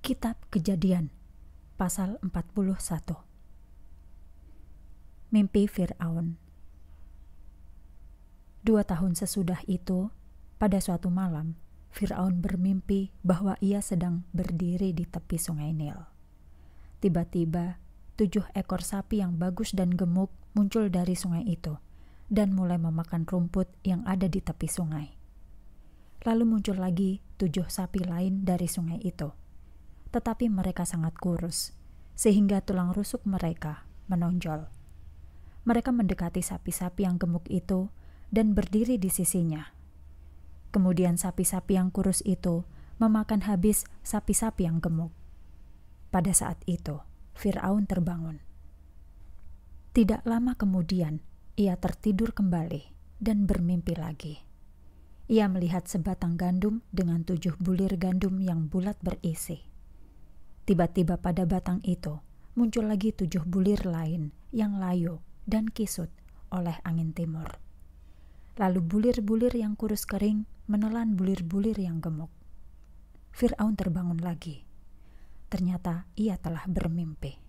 Kitab Kejadian, pasal 41. Mimpi Fir'aun. 2 tahun sesudah itu, pada suatu malam, Fir'aun bermimpi bahwa ia sedang berdiri di tepi sungai Nil. Tiba-tiba, 7 ekor sapi yang bagus dan gemuk muncul dari sungai itu, dan mulai memakan rumput yang ada di tepi sungai. Lalu muncul lagi 7 sapi lain dari sungai itu. Tetapi mereka sangat kurus, sehingga tulang rusuk mereka menonjol. Mereka mendekati sapi-sapi yang gemuk itu dan berdiri di sisinya. Kemudian sapi-sapi yang kurus itu memakan habis sapi-sapi yang gemuk. Pada saat itu, Fir'aun terbangun. Tidak lama kemudian, ia tertidur kembali dan bermimpi lagi. Ia melihat sebatang gandum dengan 7 bulir gandum yang bulat berisi. Tiba-tiba pada batang itu muncul lagi 7 bulir lain yang layu dan kisut oleh angin timur. Lalu bulir-bulir yang kurus kering menelan bulir-bulir yang gemuk. Fir'aun terbangun lagi. Ternyata ia telah bermimpi.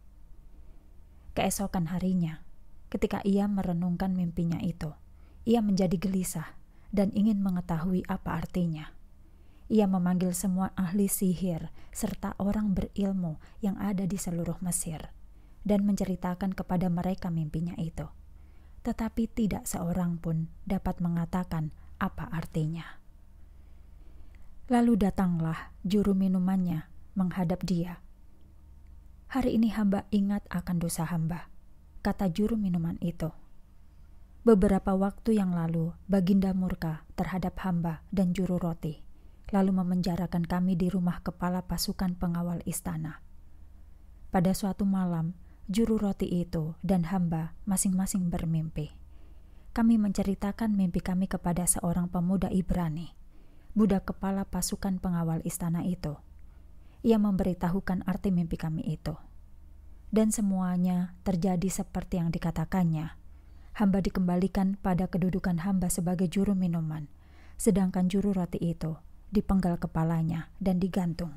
Keesokan harinya, ketika ia merenungkan mimpinya itu, ia menjadi gelisah dan ingin mengetahui apa artinya. Ia memanggil semua ahli sihir serta orang berilmu yang ada di seluruh Mesir dan menceritakan kepada mereka mimpinya itu. Tetapi tidak seorang pun dapat mengatakan apa artinya. Lalu datanglah juru minumannya menghadap dia. "Hari ini hamba ingat akan dosa hamba," kata juru minuman itu. "Beberapa waktu yang lalu Baginda murka terhadap hamba dan juru roti, lalu memenjarakan kami di rumah kepala pasukan pengawal istana. Pada suatu malam, juru roti itu dan hamba masing-masing bermimpi. Kami menceritakan mimpi kami kepada seorang pemuda Ibrani, budak kepala pasukan pengawal istana itu. Ia memberitahukan arti mimpi kami itu. Dan semuanya terjadi seperti yang dikatakannya. Hamba dikembalikan pada kedudukan hamba sebagai juru minuman, sedangkan juru roti itu dipenggal kepalanya dan digantung."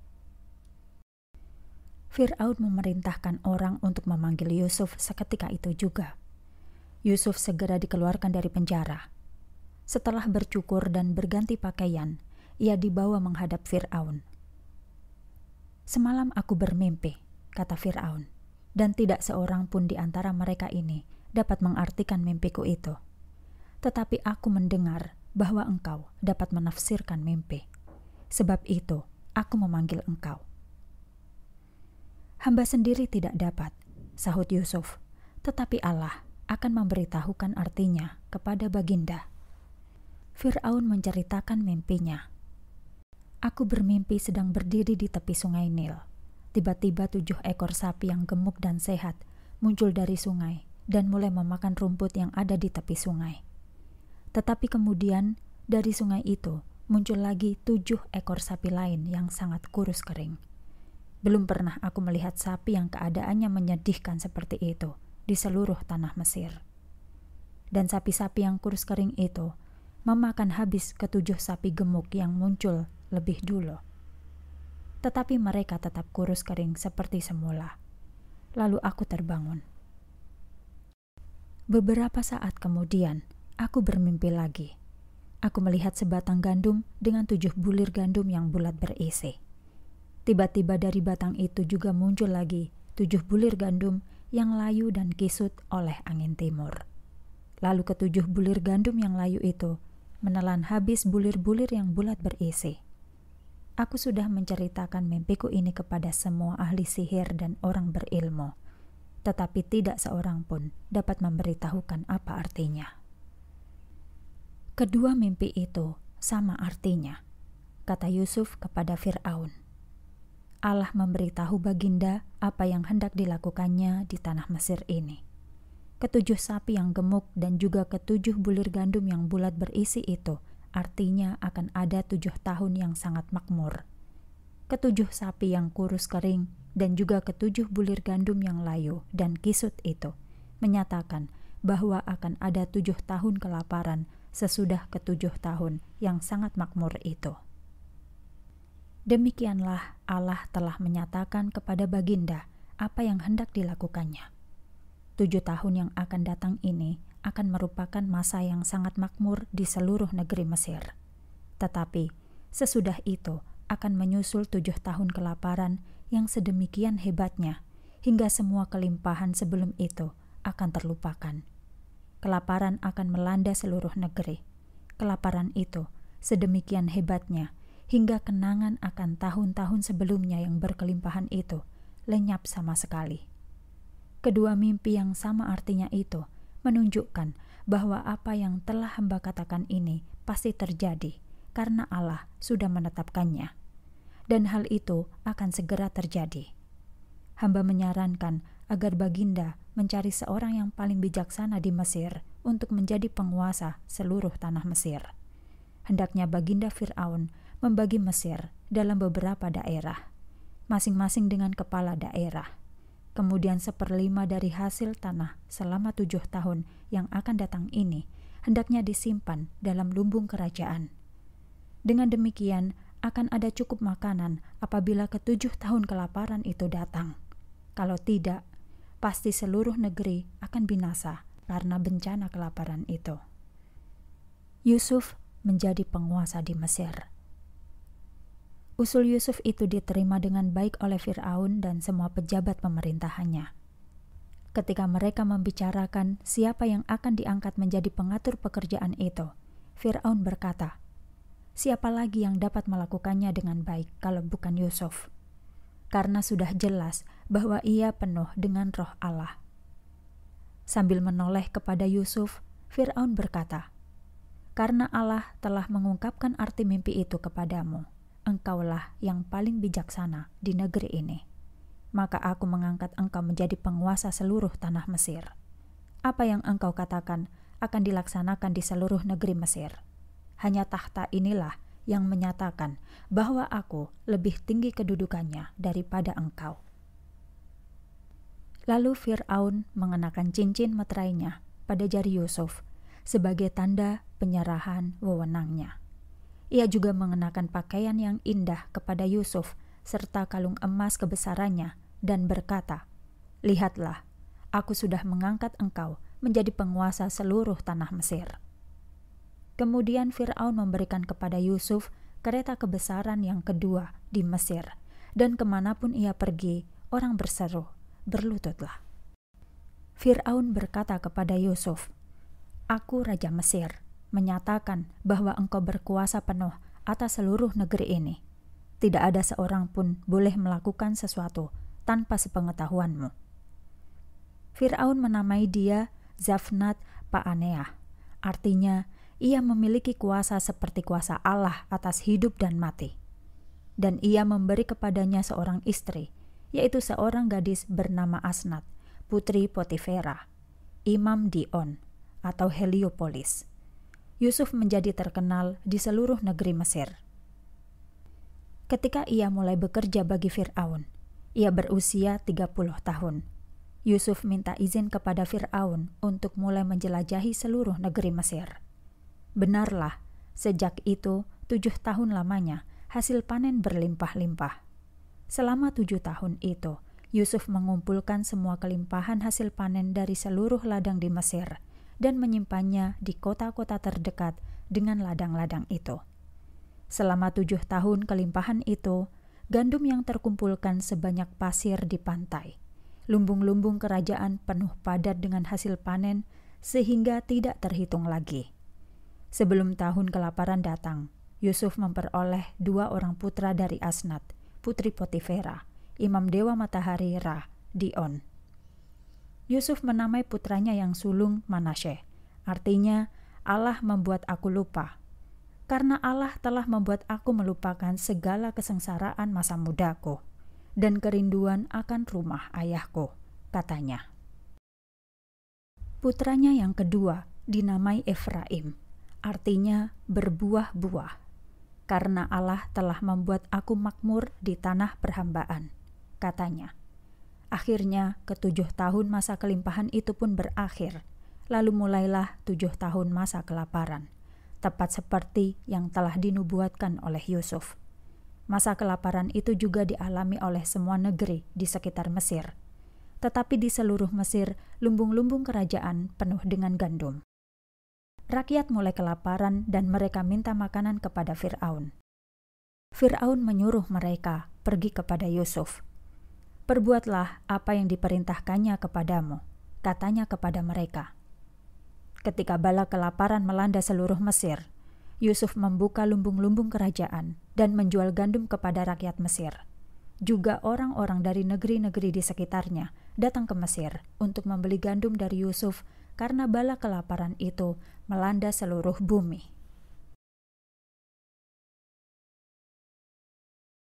Fir'aun memerintahkan orang untuk memanggil Yusuf seketika itu juga. Yusuf segera dikeluarkan dari penjara. Setelah bercukur dan berganti pakaian, ia dibawa menghadap Fir'aun. "Semalam aku bermimpi," kata Fir'aun, "dan tidak seorang pun di antara mereka ini dapat mengartikan mimpiku itu. Tetapi aku mendengar bahwa engkau dapat menafsirkan mimpi. Sebab itu, aku memanggil engkau." "Hamba sendiri tidak dapat," sahut Yusuf, "tetapi Allah akan memberitahukan artinya kepada Baginda." Fir'aun menceritakan mimpinya. "Aku bermimpi sedang berdiri di tepi sungai Nil. Tiba-tiba 7 ekor sapi yang gemuk dan sehat muncul dari sungai dan mulai memakan rumput yang ada di tepi sungai. Tetapi kemudian dari sungai itu muncul lagi 7 ekor sapi lain yang sangat kurus kering. Belum pernah aku melihat sapi yang keadaannya menyedihkan seperti itu di seluruh tanah Mesir. Dan sapi-sapi yang kurus kering itu memakan habis ke-7 sapi gemuk yang muncul lebih dulu. Tetapi mereka tetap kurus kering seperti semula. Lalu aku terbangun. Beberapa saat kemudian, aku bermimpi lagi. Aku melihat sebatang gandum dengan 7 bulir gandum yang bulat berisi. Tiba-tiba dari batang itu juga muncul lagi 7 bulir gandum yang layu dan kisut oleh angin timur. Lalu ke-7 bulir gandum yang layu itu menelan habis bulir-bulir yang bulat berisi. Aku sudah menceritakan mimpiku ini kepada semua ahli sihir dan orang berilmu, tetapi tidak seorang pun dapat memberitahukan apa artinya." "Kedua mimpi itu sama artinya," kata Yusuf kepada Fir'aun. "Allah memberitahu Baginda apa yang hendak dilakukannya di tanah Mesir ini. Ke-7 sapi yang gemuk dan juga ke-7 bulir gandum yang bulat berisi itu artinya akan ada 7 tahun yang sangat makmur. Ke-7 sapi yang kurus kering dan juga ke-7 bulir gandum yang layu dan kisut itu menyatakan bahwa akan ada 7 tahun kelaparan sesudah ke-7 tahun yang sangat makmur itu." Demikianlah Allah telah menyatakan kepada baginda apa yang hendak dilakukannya. 7 tahun yang akan datang ini akan merupakan masa yang sangat makmur di seluruh negeri Mesir. Tetapi sesudah itu akan menyusul 7 tahun kelaparan yang sedemikian hebatnya, hingga semua kelimpahan sebelum itu akan terlupakan. Kelaparan akan melanda seluruh negeri. Kelaparan itu sedemikian hebatnya, hingga kenangan akan tahun-tahun sebelumnya yang berkelimpahan itu lenyap sama sekali. Kedua mimpi yang sama artinya itu menunjukkan bahwa apa yang telah hamba katakan ini pasti terjadi karena Allah sudah menetapkannya. Dan hal itu akan segera terjadi. Hamba menyarankan agar baginda mencari seorang yang paling bijaksana di Mesir untuk menjadi penguasa seluruh tanah Mesir. Hendaknya baginda Fir'aun membagi Mesir dalam beberapa daerah, masing-masing dengan kepala daerah. Kemudian 1/5 dari hasil tanah selama 7 tahun yang akan datang ini hendaknya disimpan dalam lumbung kerajaan. Dengan demikian akan ada cukup makanan apabila ke-7 tahun kelaparan itu datang. Kalau tidak, pasti seluruh negeri akan binasa karena bencana kelaparan itu. Yusuf menjadi penguasa di Mesir. Usul Yusuf itu diterima dengan baik oleh Fir'aun dan semua pejabat pemerintahannya. Ketika mereka membicarakan siapa yang akan diangkat menjadi pengatur pekerjaan itu, Fir'aun berkata, "Siapa lagi yang dapat melakukannya dengan baik kalau bukan Yusuf?" Karena sudah jelas bahwa ia penuh dengan roh Allah. Sambil menoleh kepada Yusuf, Fir'aun berkata, "Karena Allah telah mengungkapkan arti mimpi itu kepadamu, engkaulah yang paling bijaksana di negeri ini. Maka aku mengangkat engkau menjadi penguasa seluruh tanah Mesir. Apa yang engkau katakan akan dilaksanakan di seluruh negeri Mesir. Hanya tahta inilah yang menyatakan bahwa aku lebih tinggi kedudukannya daripada engkau." Lalu Fir'aun mengenakan cincin meterainya pada jari Yusuf sebagai tanda penyerahan wewenangnya. Ia juga mengenakan pakaian yang indah kepada Yusuf serta kalung emas kebesarannya dan berkata, "Lihatlah, aku sudah mengangkat engkau menjadi penguasa seluruh tanah Mesir." Kemudian Fir'aun memberikan kepada Yusuf kereta kebesaran yang kedua di Mesir, dan kemanapun ia pergi, orang berseru, "Berlututlah." Fir'aun berkata kepada Yusuf, "Aku Raja Mesir, menyatakan bahwa engkau berkuasa penuh atas seluruh negeri ini. Tidak ada seorang pun boleh melakukan sesuatu tanpa sepengetahuanmu." Fir'aun menamai dia Zafnat Pa'aneah, artinya ia memiliki kuasa seperti kuasa Allah atas hidup dan mati. Dan ia memberi kepadanya seorang istri, yaitu seorang gadis bernama Asnat, putri Potifera, imam Dion atau Heliopolis. Yusuf menjadi terkenal di seluruh negeri Mesir. Ketika ia mulai bekerja bagi Fir'aun, ia berusia 30 tahun. Yusuf minta izin kepada Fir'aun untuk mulai menjelajahi seluruh negeri Mesir. Benarlah, sejak itu 7 tahun lamanya hasil panen berlimpah-limpah. Selama 7 tahun itu, Yusuf mengumpulkan semua kelimpahan hasil panen dari seluruh ladang di Mesir dan menyimpannya di kota-kota terdekat dengan ladang-ladang itu. Selama 7 tahun kelimpahan itu, gandum yang terkumpulkan sebanyak pasir di pantai. Lumbung-lumbung kerajaan penuh padat dengan hasil panen sehingga tidak terhitung lagi. Sebelum tahun kelaparan datang, Yusuf memperoleh 2 orang putra dari Asnat, putri Potifera, imam dewa matahari Ra, Dion. Yusuf menamai putranya yang sulung Manasye, artinya Allah membuat aku lupa. Karena Allah telah membuat aku melupakan segala kesengsaraan masa mudaku dan kerinduan akan rumah ayahku, katanya. Putranya yang kedua dinamai Efraim, artinya berbuah-buah. Karena Allah telah membuat aku makmur di tanah perhambaan, katanya. Akhirnya ke-7 tahun masa kelimpahan itu pun berakhir, lalu mulailah 7 tahun masa kelaparan, tepat seperti yang telah dinubuatkan oleh Yusuf. Masa kelaparan itu juga dialami oleh semua negeri di sekitar Mesir. Tetapi di seluruh Mesir, lumbung-lumbung kerajaan penuh dengan gandum. Rakyat mulai kelaparan dan mereka minta makanan kepada Fir'aun. Fir'aun menyuruh mereka pergi kepada Yusuf. "Perbuatlah apa yang diperintahkannya kepadamu," katanya kepada mereka. Ketika bala kelaparan melanda seluruh Mesir, Yusuf membuka lumbung-lumbung kerajaan dan menjual gandum kepada rakyat Mesir. Juga orang-orang dari negeri-negeri di sekitarnya datang ke Mesir untuk membeli gandum dari Yusuf karena bala kelaparan itu melanda seluruh bumi.